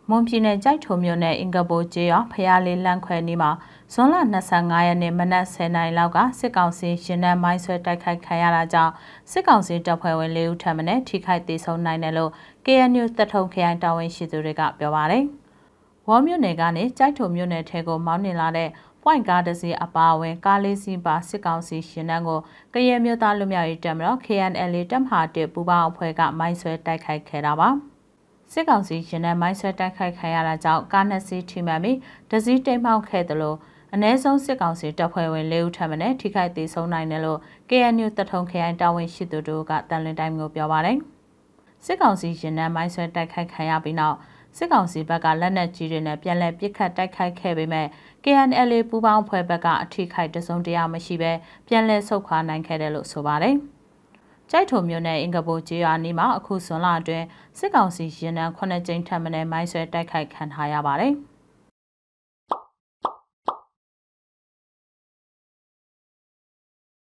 မွန်ပြည်နယ်ကြိုက်ထုံမြို့နယ်အင်္ဂဘိုကျေးရွာဖျားလေးလန့်ခွဲနီးမှာဇွန်လ25ရက်နေ့မနက်10:00နာရီလောက်ကစစ်ကောင်စီရင်နှန်းမိုင်းဆွဲတိုက်ခိုက်ခံရတာကြောင့်စစ်ကောင်စီတပ်ဖွဲ့ဝင်4ဦးထပ်မံထိခိုက်ဒေဆုံးနိုင်တယ်လို့ KNU တပ်ထုံခရိုင်တာဝန်ရှိသူတွေကပြောပါတယ်။ဝေါ်မြို့နယ်ကနေကြိုက်ထုံမြို့နယ်ထဲကိုမောင်းနှင်လာတဲ့ပွိုင်ကားတစ်စီးအပါအဝင်ကားလေးစီးပါစစ်ကောင်စီရင်နှန်းကိုကရဲမြို့သားလူမျိုးရေးတပ်မတော် KNLA တပ်မဟာ1ပူးပေါင်းအဖွဲ့ကမိုင်းဆွဲတိုက်ခိုက်ခဲ့တာပါ။စစ်ကောင်စီရင်နှန်းမိုင်းဆွဲတိုက်ခိုက်ခံရတာကြောင့်ကားနှစ်စီးထိမှန်ပြီးတစ်စီးတိမ်မှောက်ခဲ့တယ်လို့အ ਨੇ ဆုံးစစ်ကောင်စီတပ်ဖွဲ့ဝင်4ဦးထပ်မံထိခိုက်သေးဆုံးနိုင်တယ်လို့ KNU တပ်ထုံခရိုင်တာဝန်ရှိသူတို့ကတန်လွင်တိုင်းကိုပြောပါတယ်။စစ်ကောင်စီရင်နှန်းမိုင်းဆွဲတိုက်ခိုက်ခံရပြီးနောက်စစ်ကောင်စီဘက်ကလက်နက်ကြီးတွေနဲ့ပြန်လည်ပစ်ခတ်တိုက်ခိုက်ခဲ့ပေမဲ့ KNLA ပူးပေါင်းဖွဲ့ဘက်ကအထိခိုက်တစုံတရာမရှိဘဲပြန်လည်ဆုတ်ခွာနိုင်ခဲ့တယ်လို့ဆိုပါတယ်။ကြိုက်ထုံမြို့နယ်အင်္ဂဘိုကျေးရွာနီးမှာအခုဇွန်လအတွင်းစစ်ကောင်စီရင်နှန်း9ကြိမ်ထပ်မံမိုင်းဆွဲတိုက်ခိုက်ခံထားရပါတယ်။